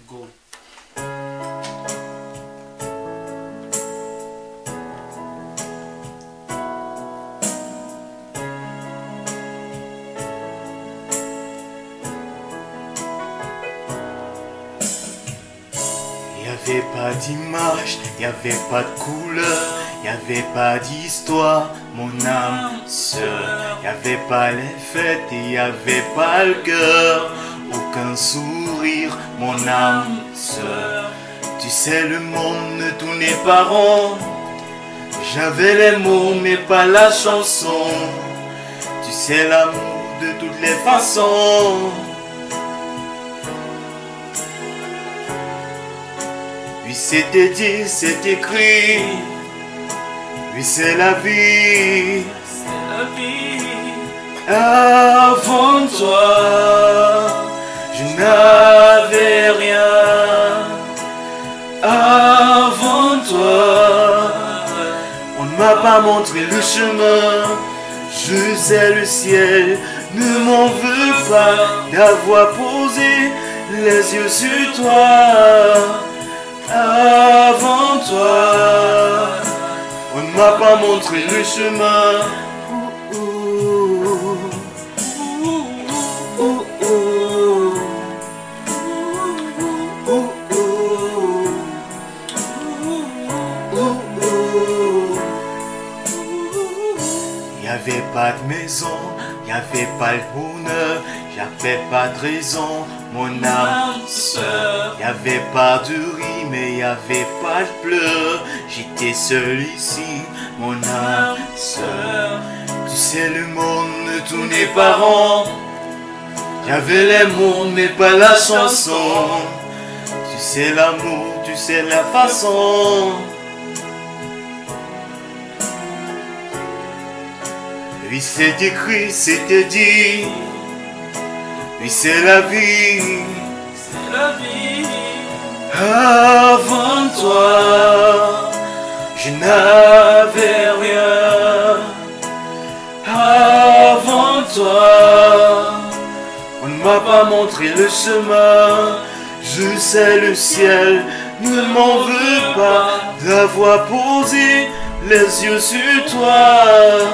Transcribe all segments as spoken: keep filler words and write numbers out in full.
Go. Y'avait pas d'image, y'avait pas de couleur, y'avait pas d'histoire, mon âme sœur. Y'avait pas les fêtes et y'avait pas le cœur, aucun sourire, mon âme sœur. Tu sais le monde ne tournait pas rond, j'avais les mots mais pas la chanson. Tu sais l'amour de toutes les façons. Oui, c'était dit, c'est écrit. Oui, c'est la vie. C'est la vie. Avant toi, je n'avais rien. Avant toi, on ne m'a pas montré le chemin. Je sais le ciel, ne m'en veux pas d'avoir posé les yeux sur toi. Avant toi, on ne m'a pas montré le chemin. Y'avait pas de maison, y'avait pas le bonheur, j'avais pas de raison, mon âme sœur. Y'avait pas de riz, mais y'avait pas de pleurs. J'étais seul ici, mon âme sœur. Tu sais le monde ne tournait pas rond. Y'avait les mots, mais pas la chanson. Tu sais l'amour, tu sais la façon. Oui, c'est écrit, c'était dit. Oui, c'est la vie. C'est la vie. Avant toi, je n'avais rien. Avant toi, on ne m'a pas montré le chemin. Je sais le ciel, ne m'en veux pas d'avoir posé les yeux sur toi.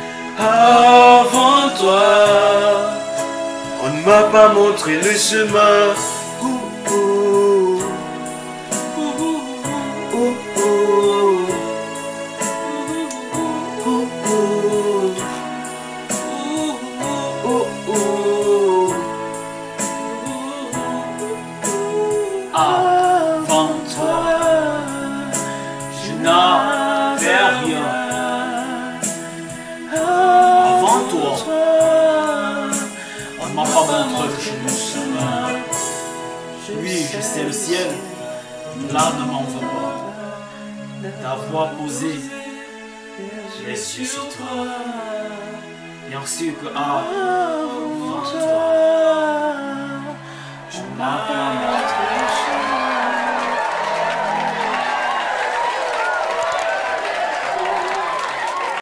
Avant toi, on ne m'a pas montré le chemin. Ouh, ouh. Ouh, ouh. Ouh, ouh. Ouh, ouh. Avant toi, je n'avais rien. Avant toi, on ne m'a pas montré le chemin. Oui, je sais le ciel, là ne m'en veut pas d'avoir posé les yeux sur toi. Bien sûr que avant toi.